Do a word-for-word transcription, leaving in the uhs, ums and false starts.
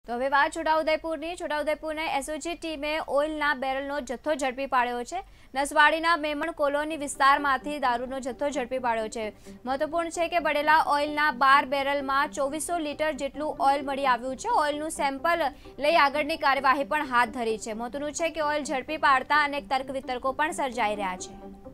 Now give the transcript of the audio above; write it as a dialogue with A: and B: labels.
A: તો હવે વાત છોટાઉદેપુરની છોટાઉદેપુરના એસઓજી ટીમે ઓઇલના બેરલનો જથ્થો ઝડપી પાડ્યો છે। નસવાડીના મેમણ કોલોની વિસ્તારમાંથી દારૂનો જથ્થો ઝડપી પાડ્યો છે। મહત્વપૂર્ણ છે કે બળેલા ઓઇલના બાર બેરલમાં ચોવીસો લીટર જેટલું ઓઇલ મળી આવ્યું છે। ઓઇલનું સેમ્પલ લઈ આગળની કાર્યવાહી પણ હાથ ધરી છે। મહત્વનું છે કે ઓઇલ ઝડપી પાડતા અનેક તર્ક વિતર્કો પણ સર્જાઈ રહ્યા છે।